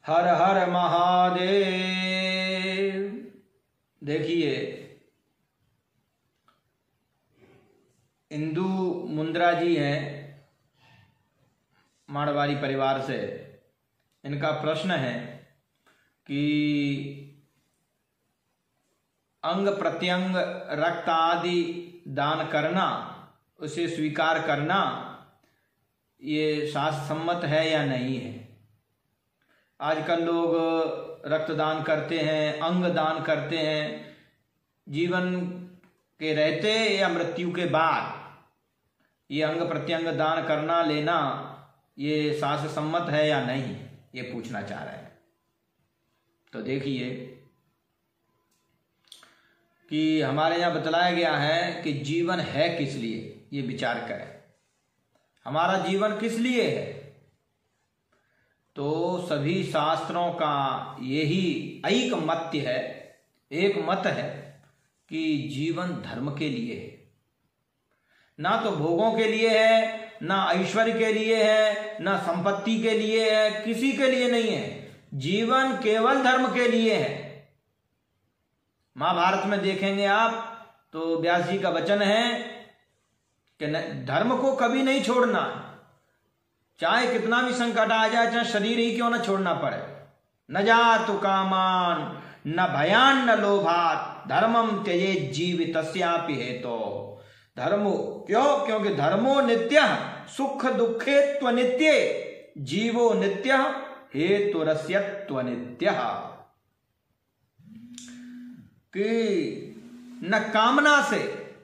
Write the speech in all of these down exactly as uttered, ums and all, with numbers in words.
हर हर महादेव। देखिए, इंदु मुंद्रा जी हैं, मारवाड़ी परिवार से। इनका प्रश्न है कि अंग प्रत्यंग रक्त आदि दान करना, उसे स्वीकार करना, ये शास्त्र सम्मत है या नहीं है। आजकल लोग रक्तदान करते हैं, अंग दान करते हैं, जीवन के रहते या मृत्यु के बाद ये अंग प्रत्यंग दान करना लेना ये शास्त्र सम्मत है या नहीं, ये पूछना चाह रहे हैं। तो देखिए कि हमारे यहाँ बतलाया गया है कि जीवन है किस लिए, ये विचार करें। हमारा जीवन किस लिए है? तो सभी शास्त्रों का यही एक मत है, एक मत है कि जीवन धर्म के लिए है। ना तो भोगों के लिए है, ना ऐश्वर्य के लिए है, ना संपत्ति के लिए है, किसी के लिए नहीं है। जीवन केवल धर्म के लिए है। महाभारत में देखेंगे आप तो व्यास जी का वचन है कि धर्म को कभी नहीं छोड़ना, चाहे कितना भी संकट आ जाए, चाहे शरीर ही क्यों न छोड़ना पड़े। न जातु कामान न भयान न लोभात धर्मम त्यजे जीवितस्यापि हेतो। धर्मो क्यों? क्योंकि धर्मो नित्य सुख दुखे त्वनित्य जीवो नित्य हेतुरस्य त्वनित्य। कि न कामना से,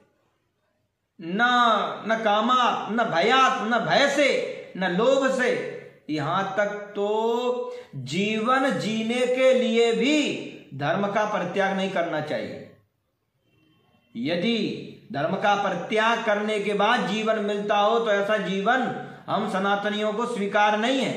न न कामात, न भयात, न भय से, न लोभ से, यहां तक तो जीवन जीने के लिए भी धर्म का परित्याग नहीं करना चाहिए। यदि धर्म का परित्याग करने के बाद जीवन मिलता हो तो ऐसा जीवन हम सनातनियों को स्वीकार नहीं है।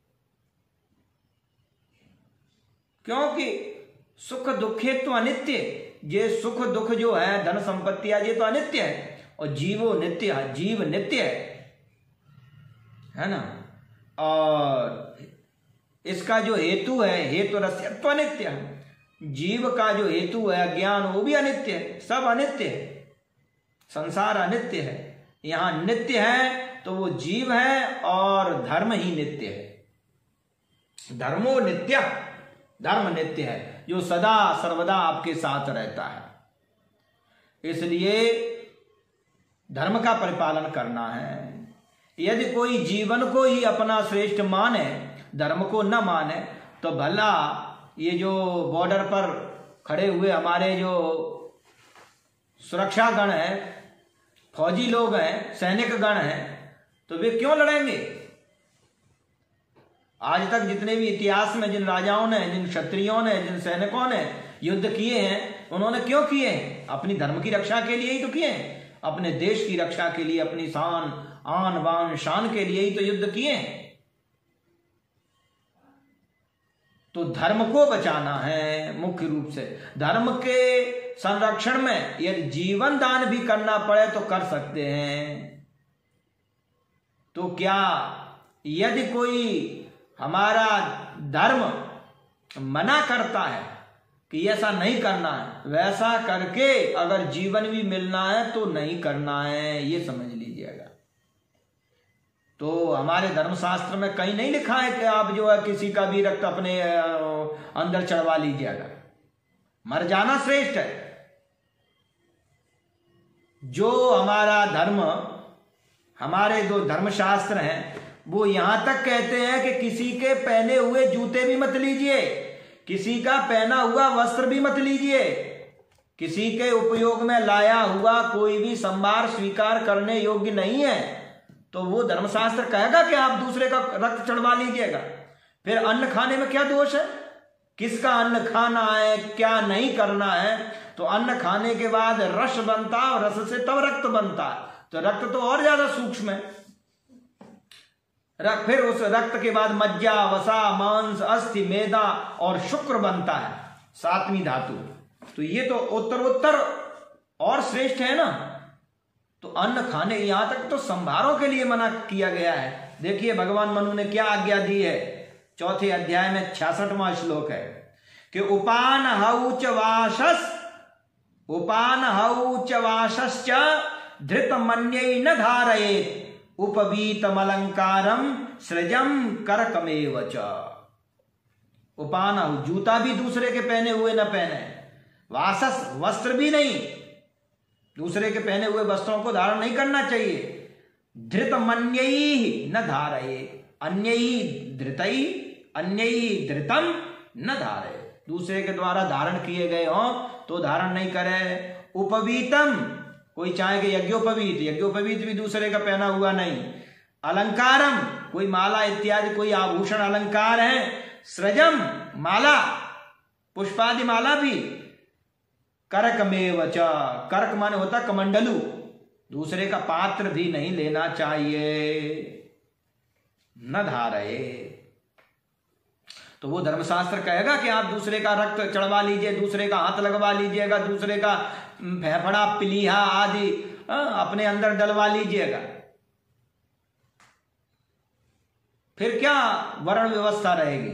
क्योंकि सुख दुखे तो अनित्य, ये सुख दुख जो है, धन संपत्ति ये तो अनित्य है, और जीवो नित्य है, जीव नित्य है, है ना। और इसका जो हेतु है, हेतु रस्यत्व अनित्य है। जीव का जो हेतु है ज्ञान, वो भी अनित्य है, सब अनित्य है, संसार अनित्य है। यहां नित्य है तो वो जीव है और धर्म ही नित्य है। धर्मो नित्य, धर्म नित्य है जो सदा सर्वदा आपके साथ रहता है। इसलिए धर्म का परिपालन करना है। यदि कोई जीवन को ही अपना श्रेष्ठ माने, धर्म को न माने, तो भला ये जो बॉर्डर पर खड़े हुए हमारे जो सुरक्षा गण हैं, फौजी लोग हैं, सैनिक गण हैं, तो वे क्यों लड़ेंगे? आज तक जितने भी इतिहास में जिन राजाओं ने, जिन क्षत्रियों ने, जिन सैनिकों ने युद्ध किए हैं, उन्होंने क्यों किए हैं? अपनी धर्म की रक्षा के लिए ही तो किए हैं, अपने देश की रक्षा के लिए, अपनी शान आन बान शान के लिए ही तो युद्ध किए हैं। तो धर्म को बचाना है मुख्य रूप से। धर्म के संरक्षण में यदि जीवन दान भी करना पड़े तो कर सकते हैं। तो क्या यदि कोई हमारा धर्म मना करता है कि ऐसा नहीं करना है, वैसा करके अगर जीवन भी मिलना है तो नहीं करना है, ये समझ लीजिएगा। तो हमारे धर्मशास्त्र में कहीं नहीं लिखा है कि आप जो है किसी का भी रक्त अपने अंदर चढ़वा लीजिएगा। मर जाना श्रेष्ठ है। जो हमारा धर्म, हमारे जो धर्मशास्त्र हैं, वो यहां तक कहते हैं कि किसी के पहने हुए जूते भी मत लीजिए, किसी का पहना हुआ वस्त्र भी मत लीजिए, किसी के उपयोग में लाया हुआ कोई भी संभार स्वीकार करने योग्य नहीं है। तो वो धर्मशास्त्र कहेगा कि आप दूसरे का रक्त चढ़वा लीजिएगा। फिर अन्न खाने में क्या दोष है? किसका अन्न खाना है, क्या नहीं करना है? तो अन्न खाने के बाद रस बनता है और रस से तब रक्त बनता है। तो रक्त तो और ज्यादा सूक्ष्म है। फिर उस रक्त के बाद मज्जा, वसा, मांस, अस्थि, मेदा और शुक्र बनता है, सातवीं धातु। तो ये तो उत्तरोत्तर और श्रेष्ठ है ना। तो अन्न खाने, यहां तक तो संभारों के लिए मना किया गया है। देखिए भगवान मनु ने क्या आज्ञा दी है, चौथे अध्याय में छियासठवां श्लोक है कि उपान हौच वाशस उपान हौच वाशश्च धृत मन्यै न धारयेत् उपवीतमलंकारम सृजम करकमेव च। उपान जूता भी दूसरे के पहने हुए न पहने, वासस वस्त्र भी नहीं, दूसरे के पहने हुए वस्त्रों को धारण नहीं करना चाहिए। धृत मन्यै न धारये, अन्यै धृतै अन्यै धृतम न धारये, दूसरे के द्वारा धारण किए गए हों तो धारण नहीं करे। उपवीतम, कोई चाहे कि यज्ञोपवीत, यज्ञोपवीत भी दूसरे का पहना हुआ नहीं। अलंकारम, कोई माला इत्यादि कोई आभूषण अलंकार है। सृजम, माला पुष्पादि माला भी। करकमेव च, करक माने होता कमंडलू, दूसरे का पात्र भी नहीं लेना चाहिए। न धारये, तो वो धर्मशास्त्र कहेगा कि आप दूसरे का रक्त चढ़वा लीजिए, दूसरे का हाथ लगवा लीजिएगा, दूसरे का फेफड़ा पिलीहा आदि अपने अंदर डलवा लीजिएगा, फिर क्या वर्ण व्यवस्था रहेगी।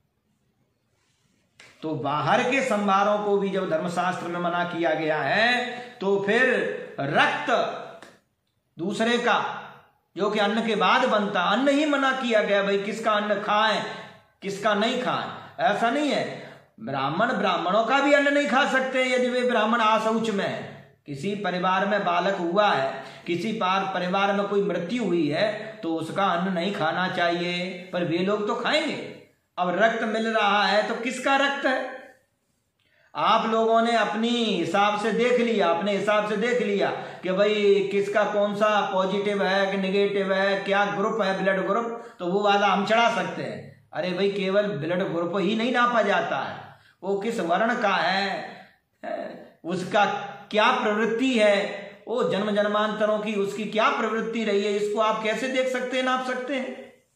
तो बाहर के संभारों को भी जब धर्मशास्त्र में मना किया गया है तो फिर रक्त दूसरे का जो कि अन्न के बाद बनता, अन्न ही मना किया गया। भाई किसका अन्न खाएं किसका नहीं खाएं, ऐसा नहीं है। ब्राह्मण ब्राह्मणों का भी अन्न नहीं खा सकते यदि वे ब्राह्मण आशौच में है। किसी परिवार में बालक हुआ है, किसी पार परिवार में कोई मृत्यु हुई है तो उसका अन्न नहीं खाना चाहिए, पर वे लोग तो खाएंगे। अब रक्त मिल रहा है तो किसका रक्त है, आप लोगों ने अपनी हिसाब से देख लिया, अपने हिसाब से देख लिया कि भाई किसका कौन सा पॉजिटिव है कि नेगेटिव है, क्या ग्रुप है, ब्लड ग्रुप, तो वो वाला हम चढ़ा सकते हैं। अरे भाई केवल ब्लड ग्रुप ही नहीं नापा जाता है, वो किस वर्ण का है, उसका क्या प्रवृत्ति है, वो जन्म जन्मांतरों की उसकी क्या प्रवृत्ति रही है, इसको आप कैसे देख सकते हैं, नाप सकते हैं।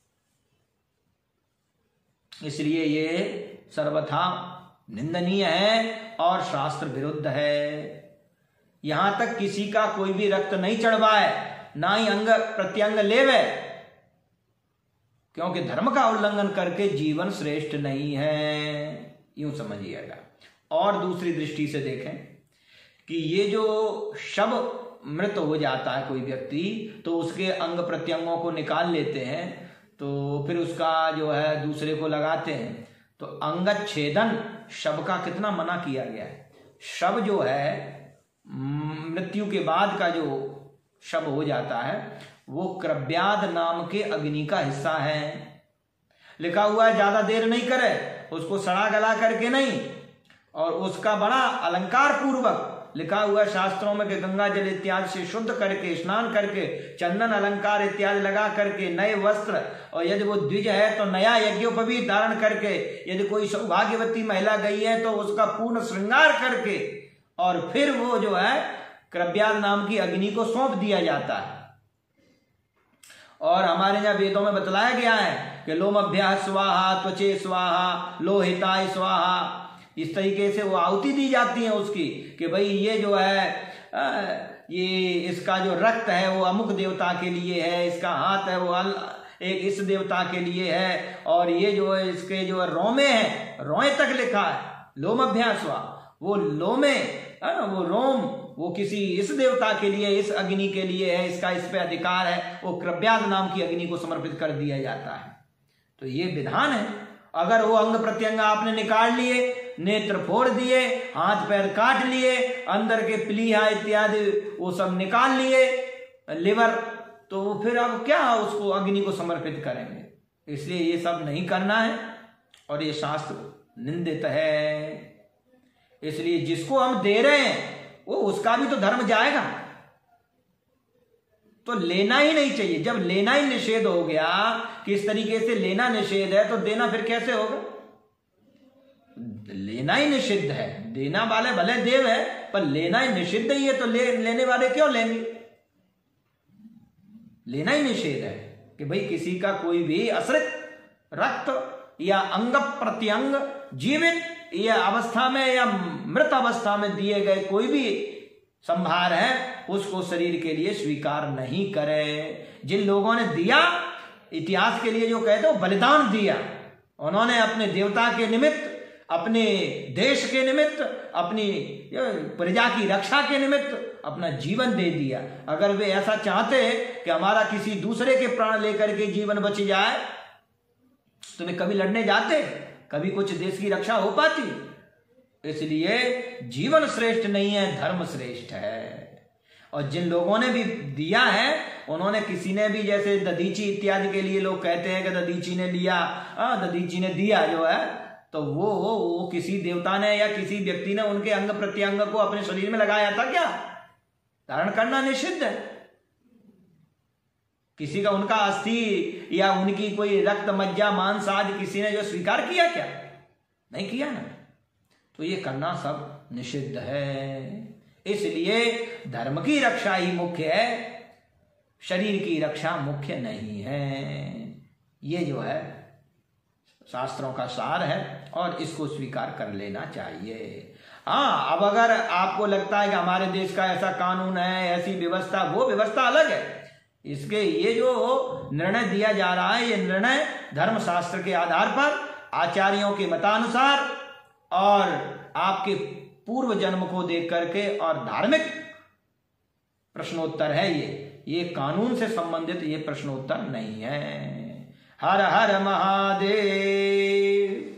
इसलिए ये सर्वथा निंदनीय है और शास्त्र विरुद्ध है। यहां तक किसी का कोई भी रक्त नहीं चढ़वाए, ना ही अंग प्रत्यंग लेवे, क्योंकि धर्म का उल्लंघन करके जीवन श्रेष्ठ नहीं है, यूं समझिएगा। और दूसरी दृष्टि से देखें कि ये जो शव मृत हो जाता है कोई व्यक्ति तो उसके अंग प्रत्यंगों को निकाल लेते हैं, तो फिर उसका जो है दूसरे को लगाते हैं, तो अंग छेदन शव का कितना मना किया गया है। शव जो है मृत्यु के बाद का जो शव हो जाता है वो क्रव्याद नाम के अग्नि का हिस्सा है। लिखा हुआ है ज्यादा देर नहीं करे, उसको सड़ा गला करके नहीं, और उसका बड़ा अलंकार पूर्वक लिखा हुआ है शास्त्रों में कि गंगा जल इत्यादि से शुद्ध करके, स्नान करके, चंदन अलंकार इत्यादि लगा करके, नए वस्त्र, और यदि वो द्विज है तो नया यज्ञोपवीत धारण करके, यदि कोई सौभाग्यवती महिला गई है तो उसका पूर्ण श्रृंगार करके, और फिर वो जो है क्रव्याद नाम की अग्नि को सौंप दिया जाता है। और हमारे यहाँ वेदों में बतलाया गया है कि लोमभ्यः स्वाहा, त्वचे स्वाहा, लोहिताय स्वाहा, इस तरीके से वो आहुति दी जाती है उसकी कि भाई ये जो है आ, ये इसका जो रक्त है वो अमुक देवता के लिए है, इसका हाथ है वो एक इस देवता के लिए है, और ये जो है इसके जो रोमे हैं, रोए तक लिखा है लोमभ्यः स्वाहा, वो लोमे है ना, वो रोम वो किसी इस देवता के लिए, इस अग्नि के लिए है, इसका इस पे अधिकार है, वो क्रव्याद नाम की अग्नि को समर्पित कर दिया जाता है। तो ये विधान है। अगर वो अंग प्रत्यंग आपने निकाल लिए, नेत्र फोड़ दिए, हाथ पैर काट लिए, अंदर के प्लीहा इत्यादि वो सब निकाल लिए, लिवर, तो फिर अब क्या उसको अग्नि को समर्पित करेंगे। इसलिए ये सब नहीं करना है और ये शास्त्र निंदित है। इसलिए जिसको हम दे रहे हैं वो उसका भी तो धर्म जाएगा, तो लेना ही नहीं चाहिए। जब लेना ही निषेध हो गया, किस तरीके से लेना निषेध है तो देना फिर कैसे होगा। लेना ही निषिद्ध है, देना वाले भले देव है पर लेना ही निषिद्ध ही है, तो ले, लेने वाले क्यों लेंगे। लेना ही निषेध है कि भाई किसी का कोई भी अश्रित रक्त या अंग प्रत्यंग जीवित या अवस्था में या मृत अवस्था में दिए गए कोई भी संभार है उसको शरीर के लिए स्वीकार नहीं करे। जिन लोगों ने दिया, इतिहास के लिए जो कहते हो बलिदान दिया, उन्होंने अपने देवता के निमित्त, अपने देश के निमित्त, अपनी प्रजा की रक्षा के निमित्त अपना जीवन दे दिया। अगर वे ऐसा चाहते कि हमारा किसी दूसरे के प्राण लेकर के जीवन बच जाए तो वे कभी लड़ने जाते, कभी कुछ देश की रक्षा हो पाती। इसलिए जीवन श्रेष्ठ नहीं है, धर्म श्रेष्ठ है। और जिन लोगों ने भी दिया है, उन्होंने, किसी ने भी, जैसे दधीची इत्यादि के लिए लोग कहते हैं कि दधीची ने लिया, दधीची ने दिया जो है, तो वो वो किसी देवता ने या किसी व्यक्ति ने उनके अंग प्रत्यंग को अपने शरीर में लगाया था क्या? धारण करना निषिद्ध है। किसी का उनका अस्थि या उनकी कोई रक्त मज्जा मांस आदि किसी ने जो स्वीकार किया क्या? नहीं किया ना। तो ये करना सब निषिद्ध है। इसलिए धर्म की रक्षा ही मुख्य है, शरीर की रक्षा मुख्य नहीं है। ये जो है शास्त्रों का सार है और इसको स्वीकार कर लेना चाहिए। हाँ, अब अगर आपको लगता है कि हमारे देश का ऐसा कानून है, ऐसी व्यवस्था, वो व्यवस्था अलग है। इसके ये जो निर्णय दिया जा रहा है, ये निर्णय धर्मशास्त्र के आधार पर, आचार्यों के मतानुसार और आपके पूर्व जन्म को देख करके और धार्मिक प्रश्नोत्तर है। ये ये कानून से संबंधित ये प्रश्नोत्तर नहीं है। हर हर महादेव।